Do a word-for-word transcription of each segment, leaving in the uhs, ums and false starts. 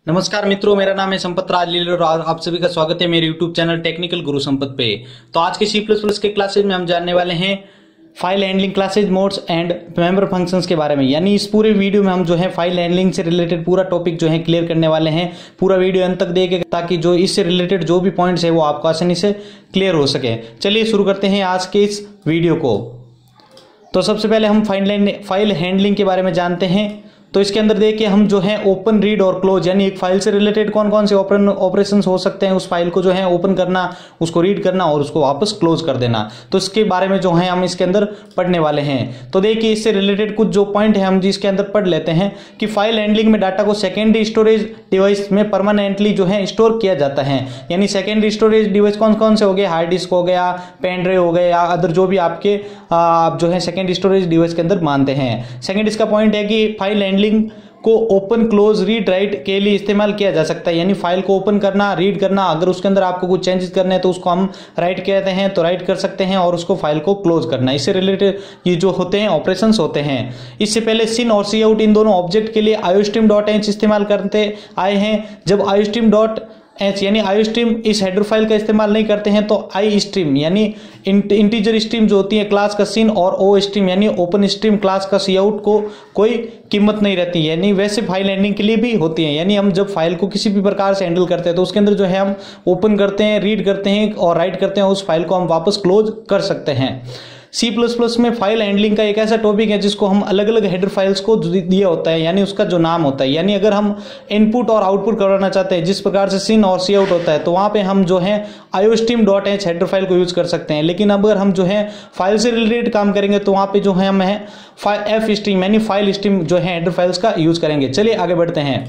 नमस्कार मित्रों, मेरा नाम है संपत राज लीलर और आप सभी का स्वागत है मेरे यूट्यूब चैनल टेक्निकल गुरु संपत पे। तो आज के सी प्लस प्लस के क्लासेज में हम जानने वाले हैं file handling classes, modes and member functions के बारे में। यानी इस पूरे वीडियो में हम जो है फाइल हैंडलिंग से रिलेटेड पूरा टॉपिक जो है क्लियर करने वाले हैं। पूरा वीडियो अंत तक देखें ताकि जो इससे रिलेटेड जो भी पॉइंट्स है वो आपको आसानी से क्लियर हो सके। चलिए शुरू करते हैं आज के इस वीडियो को। तो सबसे पहले हम फाइल फाइल हैंडलिंग के बारे में जानते हैं। तो इसके अंदर देखिए हम जो है ओपन, रीड और क्लोज, यानी एक फाइल से रिलेटेड कौन कौन से ओपन ऑपरेशंस हो सकते हैं, उस फाइल को जो है ओपन करना, उसको रीड करना और उसको वापस क्लोज कर देना। तो इसके बारे में जो है हम इसके अंदर पढ़ने वाले हैं। तो देखिए इससे रिलेटेड कुछ जो पॉइंट है हम जिसके अंदर पढ़ लेते हैं कि फाइल हैंडलिंग में डाटा को सेकेंडरी स्टोरेज डिवाइस में परमानेंटली जो है स्टोर किया जाता है। यानी सेकेंडरी स्टोरेज डिवाइस कौन कौन से हो गए, हार्ड डिस्क हो गया, पेन ड्राइव हो गया या अदर जो भी आपके आप जो है सेकेंडरी स्टोरेज डिवाइस के अंदर मानते हैं। सेकेंड इसका पॉइंट है कि फाइल हैंडलिंग को ओपन, क्लोज, रीड, राइट के लिए इस्तेमाल किया जा सकता है। यानी फाइल को ओपन करना, रीड करना, अगर उसके अंदर आपको कुछ चेंजेस करने हैं तो उसको हम राइट कहते हैं, तो राइट कर सकते हैं, और उसको फाइल को क्लोज करना, इससे रिलेटेड ये जो होते हैं ऑपरेशंस होते हैं। इससे पहले सिन और सी आउट इन दोनों ऑब्जेक्ट के लिए आईओस्ट्रीम डॉट एच इस्तेमाल करते आए हैं। जब आईओस्ट्रीम डॉट एच यानी आईओस्ट्रीम इस हेडर फाइल का इस्तेमाल नहीं करते हैं तो आई स्ट्रीम यानी इंटीजर स्ट्रीम जो होती है क्लास का सिन, और ओ स्ट्रीम यानी ओपन स्ट्रीम क्लास का सी आउट को कोई कीमत नहीं रहती। यानी वैसे फाइल हैंडलिंग के लिए भी होती है। यानी हम जब फाइल को किसी भी प्रकार से हैंडल करते हैं तो उसके अंदर जो है हम ओपन करते हैं, रीड करते हैं और राइट करते हैं, उस फाइल को हम वापस क्लोज कर सकते हैं। सी प्लस प्लस में फाइल हैंडलिंग का एक ऐसा टॉपिक है जिसको हम अलग अलग हेडर फाइल्स को दिया होता है, यानी उसका जो नाम होता है। यानी अगर हम इनपुट और आउटपुट करवाना चाहते हैं जिस प्रकार से सिन और सी आउट होता है तो वहां पे हम जो है iostream dot H header file को यूज कर सकते हैं। लेकिन अगर हम जो है फाइल से रिलेटेड काम करेंगे तो वहां पे जो है हम है एफ स्ट्रीम यानी फाइल स्ट्रीम जो है हेडर फाइल्स का यूज करेंगे। चलिए आगे बढ़ते हैं।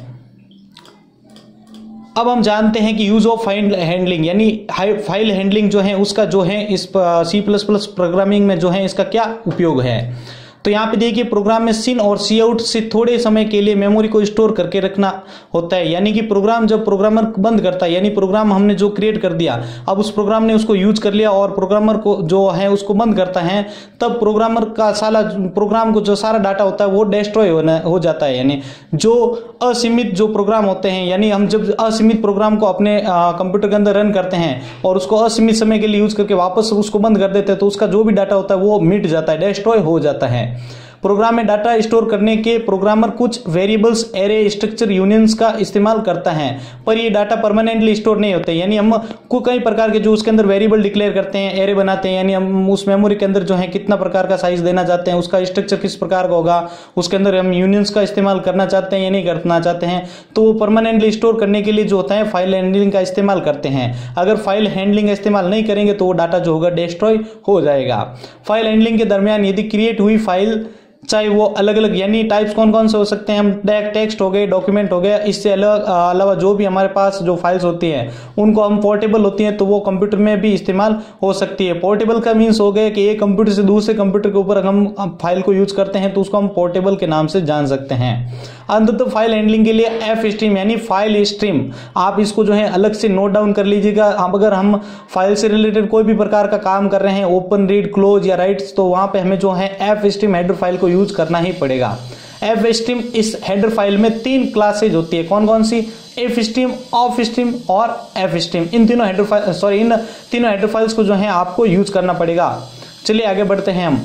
अब हम जानते हैं कि यूज ऑफ फाइल हैंडलिंग यानी फाइल हैंडलिंग जो है उसका जो है इस सी प्लस प्लस प्रोग्रामिंग में जो है इसका क्या उपयोग है। तो यहाँ पे देखिए प्रोग्राम में सिन और सी आउट से थोड़े समय के लिए मेमोरी को स्टोर करके रखना होता है। यानी कि प्रोग्राम जब प्रोग्रामर बंद करता है, यानी प्रोग्राम हमने जो क्रिएट कर दिया, अब उस प्रोग्राम ने उसको यूज कर लिया और प्रोग्रामर को जो है उसको बंद करता है, तब प्रोग्रामर का सारा प्रोग्राम को जो सारा डाटा होता है वो डिस्ट्रॉय हो जाता है। यानी जो असीमित जो प्रोग्राम होते हैं, यानी हम जब असीमित प्रोग्राम को अपने कंप्यूटर के अंदर रन करते हैं और उसको असीमित समय के लिए यूज करके वापस उसको बंद कर देते हैं तो उसका जो भी डाटा होता है वो मिट जाता है, डिस्ट्रॉय हो जाता है। प्रोग्राम में डाटा स्टोर करने के प्रोग्रामर कुछ वेरिएबल्स, एरे, स्ट्रक्चर, यूनियंस का इस्तेमाल करता है, पर ये डाटा परमानेंटली स्टोर नहीं होते। यानी हम को कई प्रकार के जो उसके अंदर वेरिएबल डिक्लेयर करते हैं, एरे बनाते हैं, यानी हम उस मेमोरी के अंदर जो है कितना प्रकार का साइज देना चाहते हैं, उसका स्ट्रक्चर किस प्रकार का होगा, उसके अंदर हम यूनियंस का इस्तेमाल करना चाहते हैं या नहीं करना चाहते हैं, तो वो परमानेंटली स्टोर करने के लिए जो होता है फाइल हैंडलिंग का इस्तेमाल करते हैं। अगर फाइल हैंडलिंग का इस्तेमाल नहीं करेंगे तो वो डाटा जो होगा डिस्ट्रॉय हो जाएगा। फाइल हैंडलिंग के दरमियान यदि क्रिएट हुई फाइल चाहे वो अलग अलग, यानी टाइप्स कौन कौन से हो सकते हैं, हम टेक्स्ट हो गए, डॉक्यूमेंट हो गया, इससे अलग अलावा जो भी हमारे पास जो फाइल्स होती हैं उनको हम पोर्टेबल होती हैं तो वो कंप्यूटर में भी इस्तेमाल हो सकती है। पोर्टेबल का मीन्स हो गया कि एक कंप्यूटर से दूसरे कंप्यूटर के ऊपर हम फाइल को यूज करते हैं तो उसको हम पोर्टेबल के नाम से जान सकते हैं। अंततः फाइल हैंडलिंग के लिए एफ स्ट्रीम यानी फाइल स्ट्रीम, आप इसको जो है अलग से नोट डाउन कर लीजिएगा। अब अगर हम फाइल से रिलेटेड कोई भी प्रकार का काम कर रहे हैं, ओपन, रीड, क्लोज या राइट्स, तो वहां पे हमें जो है एफ स्ट्रीम हेडर फाइल को यूज करना ही पड़ेगा। एफ स्ट्रीम इस हेडर फाइल में तीन क्लासेज होती है, कौन कौन सी, एफ स्ट्रीम, ऑफ स्ट्रीम और एफ स्ट्रीम। इन तीनों हेडर फाइल सॉरी इन तीनों हेडर फाइल्स को जो है आपको यूज करना पड़ेगा। चलिए आगे बढ़ते हैं हम।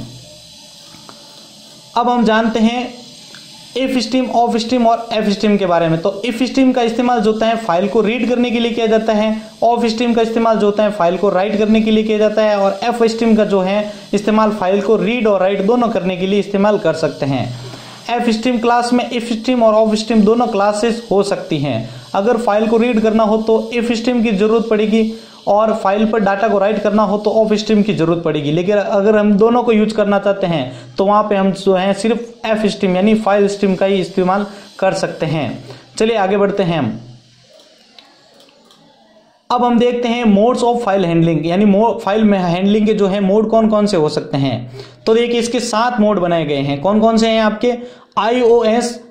अब हम जानते हैं इफ स्ट्रीम, ऑफ स्ट्रीम और एफ स्ट्रीम के बारे में। तो इफ स्ट्रीम का इस्तेमाल जो होता है फाइल को रीड करने के लिए किया जाता है, ऑफ स्ट्रीम का इस्तेमाल जो होता है फाइल को राइट करने के लिए किया जाता है, और एफ स्ट्रीम का जो है इस्तेमाल फाइल को रीड और राइट दोनों करने के लिए इस्तेमाल कर सकते हैं। एफ स्ट्रीम क्लास में इफ स्ट्रीम और ऑफ स्ट्रीम दोनों क्लासेस हो सकती हैं। अगर फाइल को रीड करना हो तो इफ स्ट्रीम की जरूरत पड़ेगी और फाइल पर डाटा को राइट करना हो तो ऑफ स्ट्रीम की जरूरत पड़ेगी। लेकिन अगर हम दोनों को यूज करना चाहते हैं तो वहां पे हम जो है सिर्फ एफ स्ट्रीम यानी फाइल स्ट्रीम का ही इस्तेमाल कर सकते हैं। चलिए आगे बढ़ते हैं हम। अब हम देखते हैं मोड्स ऑफ फाइल हैंडलिंग, यानी फाइल में हैंडलिंग के जो है मोड कौन कौन से हो सकते हैं। तो देखिए इसके सात मोड बनाए गए हैं। कौन कौन से हैं आपके, आईओएस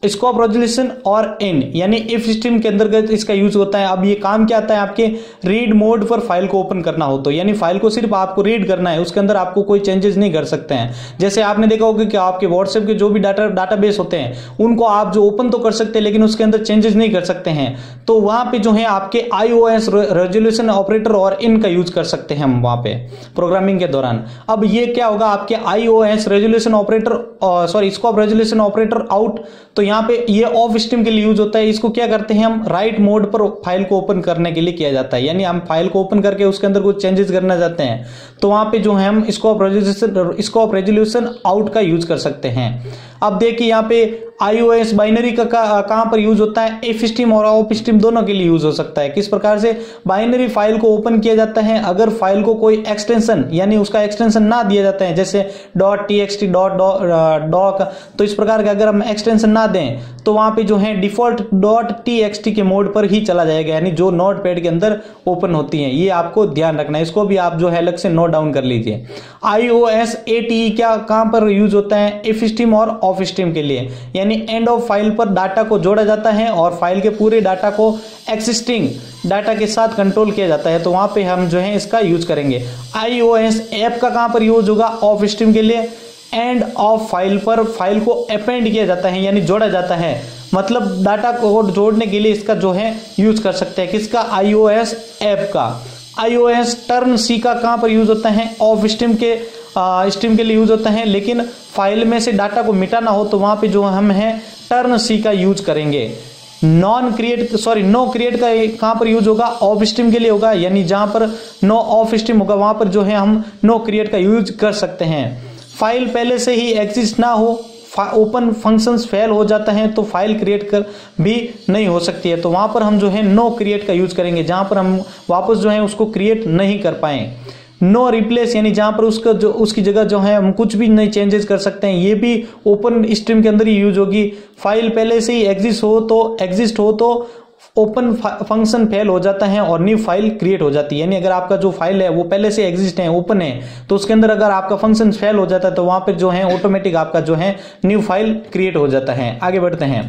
स्कोप रेजोल्यूशन और इन यानी इफ स्ट्रीम के अंतर्गत इसका यूज होता है। अब ये काम क्या आता है, आपके रीड मोड पर फाइल को ओपन करना हो तो, यानी फाइल को सिर्फ आपको रीड करना है, उसके अंदर आपको कोई चेंजेस नहीं कर सकते हैं। जैसे आपने देखा होगा कि आपके व्हाट्सएप के जो भी डाटा डाटाबेस होते हैं उनको आप जो ओपन तो कर सकते हैं लेकिन उसके अंदर चेंजेस नहीं कर सकते हैं, तो वहां पे जो है आपके आईओएस रेजोल्यूशन ऑपरेटर और इन का यूज कर सकते हैं हम वहां पे प्रोग्रामिंग के दौरान। अब ये क्या होगा, आपके ios resolution operator sorry scope resolution operator out, तो यहाँ पे ये ऑफ स्ट्रीम के लिए यूज होता है। इसको क्या करते हैं हम, राइट मोड पर फाइल को ओपन करने के लिए किया जाता है, यानी हम फाइल को ओपन करके उसके अंदर कुछ चेंजेस करना चाहते हैं तो वहां पे जो है हम scope resolution scope resolution out का यूज कर सकते हैं। अब देखिए यहाँ पे आईओएस बाइनरी का कहां पर यूज होता है, इफ स्ट्रीम और ऑफ स्ट्रीम दोनों के लिए यूज हो सकता है। किस प्रकार से बाइनरी फाइल को ओपन किया जाता है, अगर फाइल को कोई एक्सटेंशन यानी उसका एक्सटेंशन ना दिया जाता है, जैसे डॉट टीएक्सटी डॉट डॉक, तो इस प्रकार का अगर हम एक्सटेंशन ना दें तो वहां पे जो है डिफॉल्ट डॉट टीएक्सटी के मोड पर ही चला जाएगा, यानी जो नोटपैड के अंदर ओपन होती है। ये आपको ध्यान रखना है, इसको भी आप जो है अलग से नोट डाउन कर लीजिए। आईओएस एटी क्या कहां पर यूज होता है, इफ स्ट्रीम और ऑफ स्ट्रीम के लिए, यानी एंड ऑफ फाइल पर डाटा को जोड़ा जाता है और फाइल के पूरे डाटा को एक्सिस्टिंग डाटा के साथ कंट्रोल किया जाता है, तो वहां पे हम जो है इसका यूज करेंगे। आईओएस ऐप का कहां पर यूज होगा, ऑफ स्ट्रीम के लिए एंड ऑफ फाइल पर फाइल को अपेंड किया जाता है यानी जोड़ा जाता है, मतलब डाटा को जोड़ने के लिए इसका जो है यूज कर सकते हैं। किसका, आईओएस ऐप का। आईओएस टर्न सी का कहां पर यूज होता है, ऑफ स्ट्रीम के स्ट्रीम के लिए यूज होता है, लेकिन फाइल में से डाटा को मिटाना हो तो वहां पे जो हम है टर्न सी का यूज करेंगे। Non create sorry no create का कहां पर यूज होगा, ऑफ स्ट्रीम के लिए होगा, यानी जहां पर नो ऑफ स्ट्रीम होगा वहां पर जो है हम नो क्रिएट का यूज कर सकते हैं। फाइल पहले से ही एग्जिस्ट ना हो, ओपन फंक्शंस फेल हो जाता है तो फाइल क्रिएट कर भी नहीं हो सकती है, तो वहां पर हम जो है नो क्रिएट का यूज करेंगे, जहां पर हम वापस जो है उसको क्रिएट नहीं कर पाए। नो रिप्लेस यानी जहां पर उसका जो उसकी जगह जो है हम कुछ भी नई चेंजेस कर सकते हैं, ये भी ओपन स्ट्रीम के अंदर ही यूज होगी। फाइल पहले से ही एग्जिस्ट हो तो एग्जिस्ट हो तो ओपन फंक्शन फेल हो जाता है और न्यू फाइल क्रिएट हो जाती है, यानी अगर आपका जो फाइल है वो पहले से एग्जिस्ट है, ओपन है, तो उसके अंदर अगर आपका फंक्शन फेल हो जाता है तो वहां पर जो है ऑटोमेटिक आपका जो है न्यू फाइल क्रिएट हो जाता है। आगे बढ़ते हैं।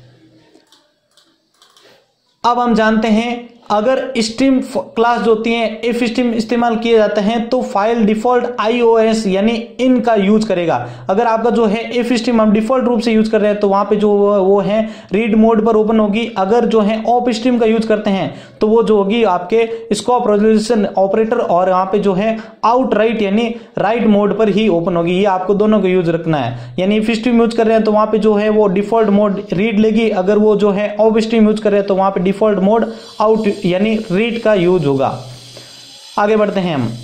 अब हम जानते हैं अगर स्ट्रीम क्लास जो होती है इफ स्ट्रीम इस्तेमाल किए जाते हैं तो फाइल डिफॉल्ट आईओएस यानी इन का यूज करेगा। अगर आपका जो है इफ स्ट्रीम हम डिफॉल्ट रूप से यूज कर रहे हैं तो वहां पे जो वो है रीड मोड पर ओपन होगी। अगर जो है ऑफ स्ट्रीम का यूज करते हैं तो वो जो होगी आपके स्कोप रेजोल्यूशन ऑपरेटर और यहाँ पे जो है आउट राइट यानी राइट मोड पर ही ओपन होगी। ये आपको दोनों का यूज रखना है, यानी इफ स्ट्रीम यूज कर रहे हैं तो वहां पे जो है वो डिफॉल्ट मोड रीड लेगी, अगर वो जो है ऑफ स्ट्रीम यूज कर रहे हैं तो वहां पे डिफॉल्ट मोड आउट यानी रीड का यूज होगा। आगे बढ़ते हैं हम।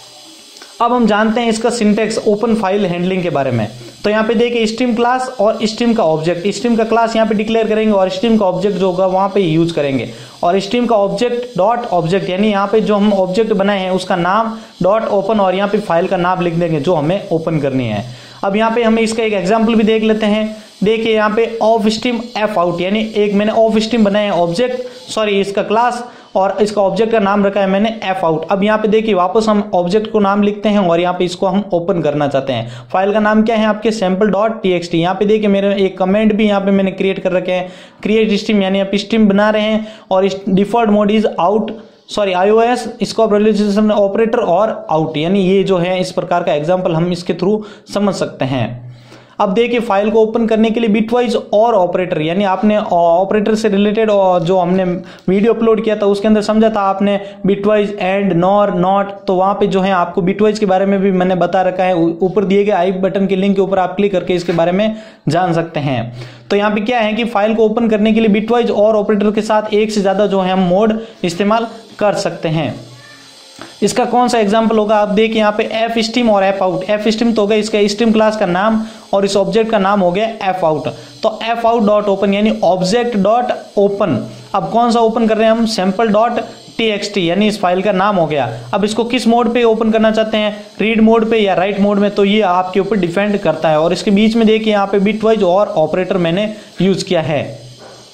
अब हम जानते हैं इसका सिंटेक्स ओपन फाइल हैंडलिंग के बारे में। तो यहाँ पे देखिए स्ट्रीम क्लास और स्ट्रीम का ऑब्जेक्ट, स्ट्रीम का क्लास यहाँ पे डिक्लेयर करेंगे और स्ट्रीम का ऑब्जेक्ट जो होगा वहां पे यूज करेंगे, और स्ट्रीम का ऑब्जेक्ट डॉट ऑब्जेक्ट यानी यहाँ पे जो हम ऑब्जेक्ट बनाए हैं उसका नाम डॉट ओपन और यहाँ पे फाइल का नाम लिख देंगे जो हमें ओपन करनी है। अब यहाँ पे हमें इसका एक एग्जाम्पल भी देख लेते हैं। देखिए यहाँ पे ऑफ स्ट्रीम एफ आउट यानी एक मैंने ऑफ स्ट्रीम बनाया है ऑब्जेक्ट सॉरी इसका क्लास और इसका ऑब्जेक्ट का नाम रखा है मैंने एफ आउट। अब यहाँ पे देखिए वापस हम ऑब्जेक्ट को नाम लिखते हैं और यहाँ पे इसको हम ओपन करना चाहते हैं। फाइल का नाम क्या है आपके sample dot T X T. यहाँ पे देखिए मेरे एक कमेंट भी यहाँ पे मैंने क्रिएट कर रखे हैं, क्रिएट स्ट्रीम यानी आप स्ट्रीम बना रहे हैं और default mode is out sorry ios scope resolution operator और आउट, यानी ये जो है इस प्रकार का एग्जांपल हम इसके थ्रू समझ सकते हैं। अब देखिए फाइल को ओपन करने के लिए बिटवाइज और ऑपरेटर यानी आपने ऑपरेटर से रिलेटेड जो हमने वीडियो अपलोड किया था उसके अंदर समझा था आपने बिटवाइज एंड नॉर नॉट, तो वहां पे जो है आपको बिटवाइज के बारे में भी मैंने बता रखा है। ऊपर दिए गए आई बटन के लिंक के ऊपर आप क्लिक करके इसके बारे में जान सकते हैं। तो यहाँ पे क्या है कि फाइल को ओपन करने के लिए बिटवाइज और ऑपरेटर के साथ एक से ज्यादा जो है हम मोड इस्तेमाल कर सकते हैं। इसका कौन सा एग्जांपल होगा आप देखिए यहाँ पे एफ स्ट्रीम और एफ आउट। एफ स्ट्रीम तो हो गया इसका स्ट्रीम क्लास का नाम और इस ऑब्जेक्ट का नाम हो गया एफ आउट। तो एफ आउट डॉट ओपन यानी ऑब्जेक्ट डॉट ओपन। अब कौन सा ओपन कर रहे हैं हम, sample dot T X T यानी इस फाइल का नाम हो गया। अब इसको किस मोड पे ओपन करना चाहते हैं, रीड मोड पे या राइट मोड में, तो ये आपके ऊपर डिपेंड करता है। और इसके बीच में देखिए यहाँ पे बिटवाइज और ऑपरेटर मैंने यूज किया है।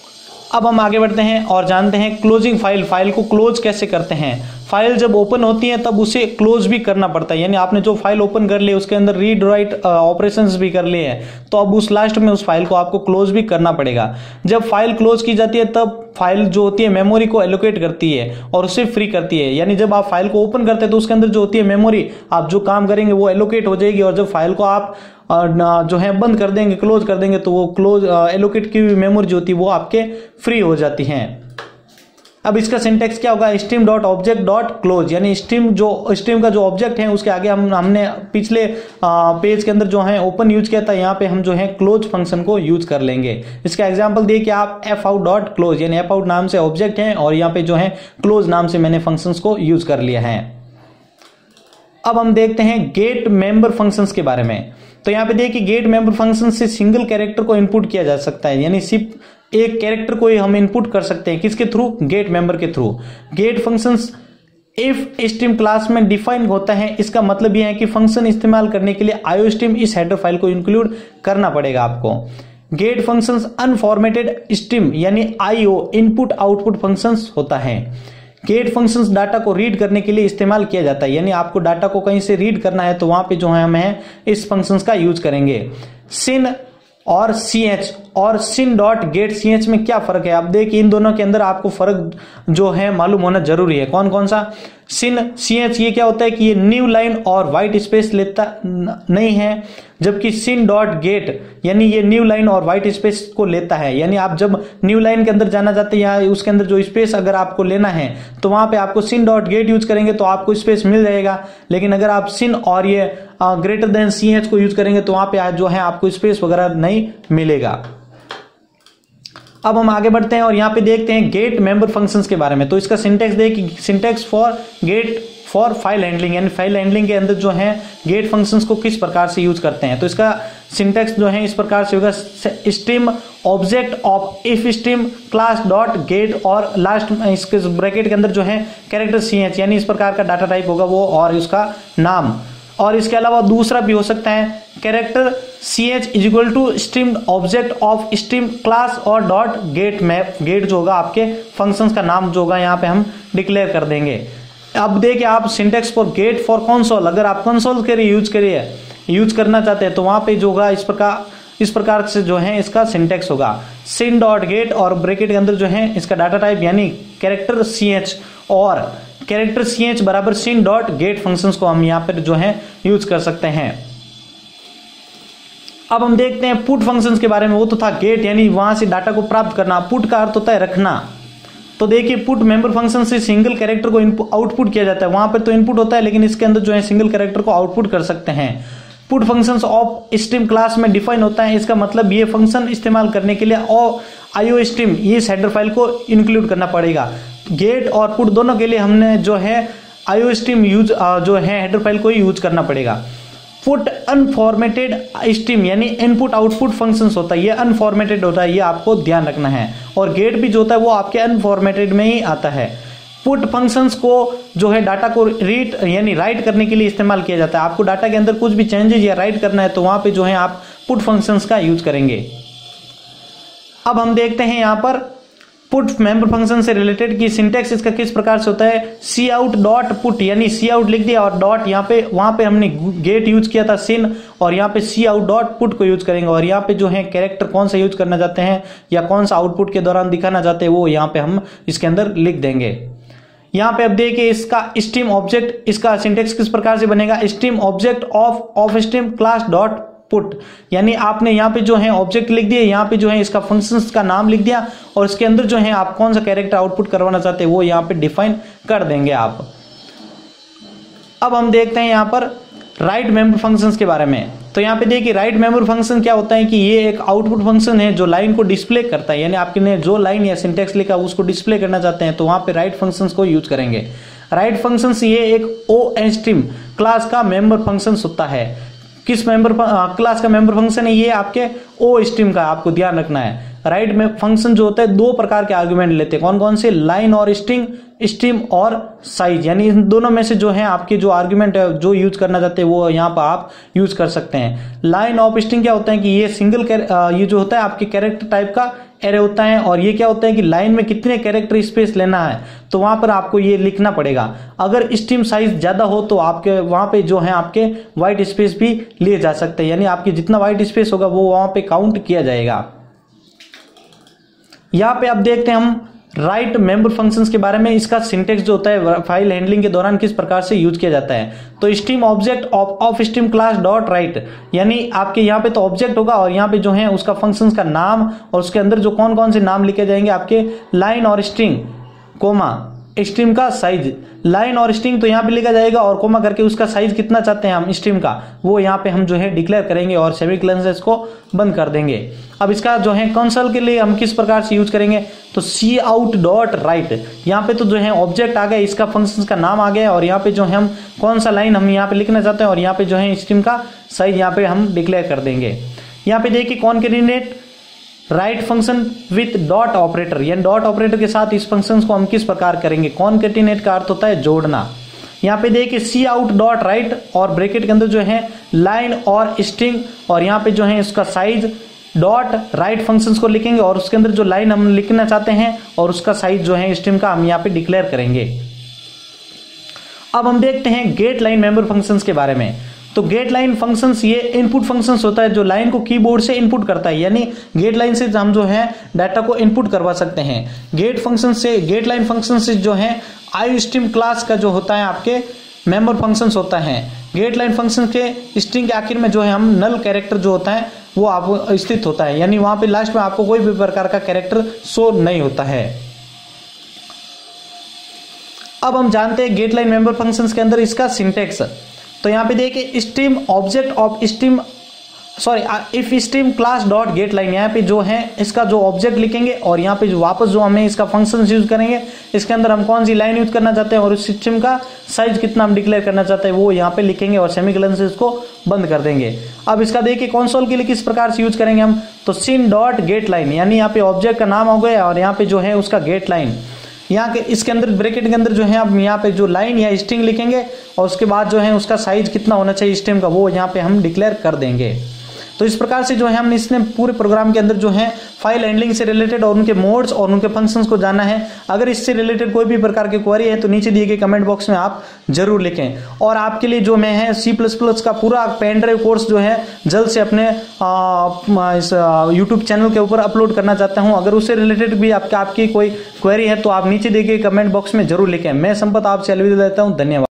अब हम आगे बढ़ते हैं और जानते हैं क्लोजिंग फाइल, फाइल को क्लोज कैसे करते हैं। फाइल जब ओपन होती है तब उसे क्लोज भी करना पड़ता है, यानी आपने जो फाइल ओपन कर ली उसके अंदर रीड राइट ऑपरेशंस भी कर लिए हैं, तो अब उस लास्ट में उस फाइल को आपको क्लोज भी करना पड़ेगा। जब फाइल क्लोज की जाती है तब फाइल जो होती है मेमोरी को एलोकेट करती है और उसे फ्री करती है, यानी जब आप फाइल को ओपन करते हैं तो उसके अंदर जो होती है मेमोरी, आप जो काम करेंगे वो एलोकेट हो जाएगी, और जब फाइल को आप जो है बंद कर देंगे, क्लोज कर देंगे, तो वो क्लोज एलोकेट की हुई मेमोरी जो होती है वो आपके फ्री हो जाती है। अब इसका सिंटेक्स क्या होगा, stream dot object dot close, यानी स्ट्रीम जो स्ट्रीम का जो ऑब्जेक्ट है उसके आगे हम हमने पिछले पेज के अंदर जो है ओपन यूज किया था, यहाँ पे हम जो है क्लोज फंक्शन को यूज कर लेंगे। इसका एग्जांपल दिए कि आप एफ आउट डॉट क्लोज, यानी एफ आउट नाम से ऑब्जेक्ट है और यहाँ पे जो है क्लोज नाम से मैंने फंक्शंस को यूज कर लिया है। अब हम देखते हैं गेट मेंबर फंक्शंस के बारे में। तो यहाँ पे देखिए गेट मेंबर फंक्शन से सिंगल कैरेक्टर को इनपुट किया जा सकता है, यानी सिर्फ एक कैरेक्टर को ही हम इनपुट कर सकते हैं, किसके थ्रू, गेट मेंबर के थ्रू। Get functions if stream class में डिफाइन होता है, इसका मतलब यह है कि फंक्शन इस्तेमाल करने के लिए आईओ स्ट्रीम इस हेडर फाइल को इंक्लूड करना पड़ेगा आपको। गेट फंक्शंस अनफॉर्मेटेड स्ट्रीम यानी आईओ इनपुट आउटपुट फंक्शंस होता है। गेट फंक्शंस डाटा को रीड करने के लिए इस्तेमाल किया जाता है, यानी आपको डाटा को कहीं से रीड करना है तो वहां पे जो है हम है इस फंक्शंस का यूज करेंगे। सिन और सी एच और cin dot get C H में क्या फर्क है, आप देखिए इन दोनों के अंदर आपको फर्क जो है मालूम होना जरूरी है। कौन कौन सा, सिन सी एच ये क्या होता है कि ये न्यू लाइन और व्हाइट स्पेस लेता नहीं है, जबकि सिन डॉट गेट यानी ये न्यू लाइन और व्हाइट स्पेस को लेता है, यानी आप जब न्यू लाइन के अंदर जाना चाहते हैं या उसके अंदर जो स्पेस अगर आपको लेना है तो वहां पे आपको सिन डॉट गेट यूज करेंगे तो आपको स्पेस मिल जाएगा, लेकिन अगर आप सिन और ये ग्रेटर देन सी एच को यूज करेंगे तो वहां पे जो है आपको स्पेस वगैरह नहीं मिलेगा। अब हम आगे बढ़ते हैं और यहाँ पे देखते हैं गेट मेंबर फंक्शंस के बारे में। तो इसका सिंटेक्स देखिए, syntax for get for file handling, यानी फाइल हैंडलिंग के अंदर जो है गेट फंक्शंस को किस प्रकार से यूज करते हैं। तो इसका सिंटेक्स जो है इस प्रकार से होगा, stream object of if stream class dot get और लास्ट इसके ब्रैकेट के अंदर जो है कैरेक्टर सी एच, यानी इस प्रकार का डाटा टाइप होगा वो और उसका नाम। और इसके अलावा दूसरा भी हो सकता है character C H is equal to stream object of stream class और डॉट गेट मैप, गेट जो होगा आपके फंक्शंस का नाम जो होगा यहाँ पे हम डिक्लेयर कर देंगे। अब देखिए आप syntax for get for console, अगर आप कंसोल के लिए यूज करिए यूज करना चाहते हैं तो वहां पे जो होगा इस प्रकार इस प्रकार से जो है इसका सिंटेक्स होगा, सिन डॉट गेट और ब्रैकेट के अंदर जो है इसका डाटा टाइप यानी कैरेक्टर सी एच और कैरेक्टर सी एच बराबर सिन डॉट गेट फंक्शंस को हम यहाँ पर जो है यूज कर सकते हैं। अब हम देखते हैं पुट फंक्शंस के बारे में। वो तो था गेट यानी वहां से डाटा को प्राप्त करना, पुट का अर्थ होता है रखना। तो देखिए पुट मेंबर फंक्शन से सिंगल कैरेक्टर को आउटपुट किया जाता है, वहां पर तो इनपुट होता है लेकिन इसके अंदर जो है सिंगल कैरेक्टर को आउटपुट कर सकते हैं। Put functions of stream class में डिफाइन होता है, इसका मतलब ये फंक्शन इस्तेमाल करने के लिए और आईओ स्ट्रीम ये हेडर फाइल को इंक्लूड करना पड़ेगा। गेट और पुट दोनों के लिए हमने जो है आईओ स्ट्रीम यूज जो है हेडर फाइल को यूज करना पड़ेगा। पुट अनफॉर्मेटेड स्ट्रीम यानी इनपुट आउटपुट फंक्शंस होता है, ये अनफॉर्मेटेड होता है, ये आपको ध्यान रखना है। और गेट भी जो होता है वो आपके अनफॉर्मेटेड में ही आता है। पुट फंक्शंस को जो है डाटा को रीड यानी राइट करने के लिए इस्तेमाल किया जाता है। आपको डाटा के अंदर कुछ भी चेंजेस या राइट करना है तो वहां पे जो है आप पुट फंक्शंस का यूज करेंगे। अब हम देखते हैं यहाँ पर पुट मेंबर फंक्शन से रिलेटेड की सिंटेक्स इसका किस प्रकार से होता है। सी आउट डॉट पुट यानी सी आउट लिख दिया और डॉट यहाँ पे वहां पे हमने गेट यूज किया था सिन, और यहाँ पे सी आउट डॉट पुट को यूज करेंगे। और यहाँ पे जो है कैरेक्टर कौन सा यूज करना चाहते हैं या कौन सा आउटपुट के दौरान दिखाना चाहते हैं वो यहाँ पे हम इसके अंदर लिख देंगे। यहाँ पे अब देखिए इसका स्ट्रीम ऑब्जेक्ट, इसका सिंटेक्स किस प्रकार से बनेगा। Stream object of of stream class dot put, यानी आपने यहाँ पे जो है ऑब्जेक्ट लिख दिया, यहाँ पे जो है इसका फंक्शंस का नाम लिख दिया और इसके अंदर जो है आप कौन सा कैरेक्टर आउटपुट करवाना चाहते हैं वो यहाँ पे डिफाइन कर देंगे आप। अब हम देखते हैं यहाँ पर राइट मेंबर फंक्शंस के बारे में। तो यहाँ पे देखिए राइट मेंबर फंक्शन क्या होता है कि ये एक आउटपुट फंक्शन है जो लाइन को डिस्प्ले करता है, यानी आपने जो लाइन या सिंटेक्स लिखा उसको डिस्प्ले करना चाहते हैं तो वहां पे राइट फंक्शंस को यूज करेंगे। राइट फंक्शंस ये एक ओ स्ट्रीम क्लास का मेंबर फंक्शन होता है। किस मेंबर क्लास का मेंबर फंक्शन है, ये आपके ओ स्ट्रीम का, आपको ध्यान रखना है। राइट में फंक्शन जो होता है दो प्रकार के आर्गुमेंट लेते हैं, कौन कौन से, लाइन और स्ट्रिंग, स्ट्रीम और साइज, यानी इन दोनों में से जो है आपके जो आर्गुमेंट है जो यूज करना चाहते हैं वो यहाँ पर आप यूज कर सकते हैं। लाइन ऑफ स्ट्रिंग क्या होता है कि ये सिंगल ये जो होता है आपके कैरेक्टर टाइप का एरे होता है, और ये क्या होता है कि लाइन में कितने कैरेक्टर स्पेस लेना है, तो वहां पर आपको ये लिखना पड़ेगा। अगर स्ट्रीम साइज ज्यादा हो तो आपके वहां पे जो है आपके व्हाइट स्पेस भी लिए जा सकते हैं, यानी आपकी जितना व्हाइट स्पेस होगा वो वहां पे काउंट किया जाएगा। यहां पे आप देखते हैं हम राइट मेंबर फंक्शंस के बारे में। इसका सिंटेक्स जो होता है फाइल हैंडलिंग के दौरान किस प्रकार से यूज किया जाता है। तो stream object of of stream class dot write, यानी आपके यहाँ पे तो ऑब्जेक्ट होगा और यहाँ पे जो है उसका फंक्शंस का नाम और उसके अंदर जो कौन कौन से नाम लिखे जाएंगे आपके लाइन और स्ट्रिंग, कोमा स्ट्रीम का साइज, लाइन और स्ट्रिंग तो यहाँ पे लिखा जाएगा और कोमा करके उसका साइज कितना चाहते हैं हम स्ट्रीम का, वो यहाँ पे हम जो है डिक्लेयर करेंगे और सेमीकोलन से इसको बंद कर देंगे। अब इसका जो है कंसोल के लिए हम किस प्रकार से यूज करेंगे, तो सी आउट डॉट राइट, यहाँ पे तो जो है ऑब्जेक्ट आ गया, इसका फंक्शन का नाम आ गया और यहाँ पे जो है हम कौन सा लाइन हम यहाँ पे लिखना चाहते हैं और यहाँ पे जो है स्ट्रीम का साइज यहाँ पे हम डिक्लेयर कर देंगे। यहाँ पे देखिए concatenate write function with dot operator, यानी डॉट ऑपरेटर के साथ इस फंक्शन को हम किस प्रकार करेंगे। कॉन्केटिनेट का अर्थ होता है जोड़ना। यहाँ पे देखिए सी आउट डॉट राइट और ब्रैकेट के अंदर जो है लाइन और स्ट्रिंग और यहाँ पे जो है इसका साइज डॉट राइट फंक्शंस को लिखेंगे और उसके अंदर जो लाइन हम लिखना चाहते हैं और उसका साइज जो है स्ट्रिंग का हम यहाँ पे डिक्लेयर करेंगे। अब हम देखते हैं गेट लाइन मेंबर फंक्शंस के बारे में। तो गेट लाइन फंक्शंस ये इनपुट फंक्शंस होता है जो लाइन को कीबोर्ड से इनपुट करता है, यानी गेट लाइन से हम जो है डाटा को इनपुट करवा सकते हैं। गेट फंक्शन से गेट लाइन फंक्शन से जो है आई स्ट्रीम क्लास का जो होता है आपके मेंबर फंक्शंस होता है। गेट लाइन फंक्शन के स्ट्रिंग के आखिर में जो है हम नल कैरेक्टर जो होता है वो आप स्थित होता है, यानी वहां पे लास्ट में आपको कोई भी प्रकार का कैरेक्टर शो नहीं होता है। अब हम जानते हैं गेट लाइन मेंबर फंक्शंस के अंदर इसका सिंटेक्स। तो यहाँ पे देखिए stream object of stream sorry if stream class dot get line, यहाँ पे जो है इसका जो ऑब्जेक्ट लिखेंगे और यहाँ पे जो वापस जो हमें इसका फंक्शन यूज करेंगे, इसके अंदर हम कौन सी लाइन यूज करना चाहते हैं और उस स्ट्रीम का साइज कितना हम डिक्लेयर करना चाहते हैं वो यहाँ पे लिखेंगे और सेमीकोलन से इसको बंद कर देंगे। अब इसका देखिए कंसोल के लिए किस प्रकार से यूज करेंगे हम, तो सिन डॉट गेट लाइन, यानी यहाँ पे ऑब्जेक्ट का नाम हो गया और यहाँ पे जो है उसका गेट लाइन, यहाँ के इसके अंदर ब्रैकेट के अंदर जो है आप यहाँ पे जो लाइन या स्ट्रिंग लिखेंगे और उसके बाद जो है उसका साइज कितना होना चाहिए स्ट्रिंग का वो यहाँ पे हम डिक्लेयर कर देंगे। तो इस प्रकार से जो है हमने इसने पूरे प्रोग्राम के अंदर जो है फाइल हैंडलिंग से रिलेटेड और उनके मोड्स और उनके फंक्शंस को जाना है। अगर इससे रिलेटेड कोई भी प्रकार की क्वेरी है तो नीचे दिए गए कमेंट बॉक्स में आप जरूर लिखें। और आपके लिए जो मैं है सी प्लस प्लस का पूरा पेन ड्राइव कोर्स जो है जल्द से अपने आ, इस यूट्यूब चैनल के ऊपर अपलोड करना चाहता हूं। अगर उससे रिलेटेड भी आपके आपकी कोई क्वेरी है तो आप नीचे दिए गए कमेंट बॉक्स में जरूर लिखें। मैं संपत आपसे अलविदा लेता हूं। धन्यवाद।